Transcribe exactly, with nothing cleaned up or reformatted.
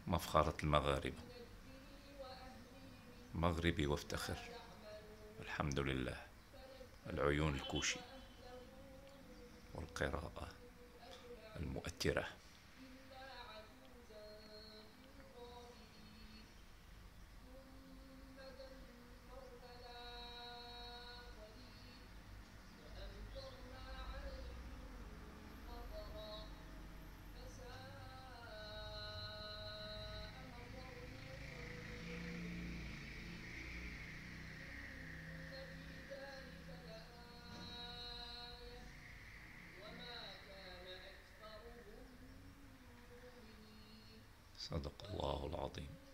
مفخرة المغاربة، مغربي وافتخر، الحمد لله. العيون الكوشي والقراءة المؤثرة. صدق الله العظيم.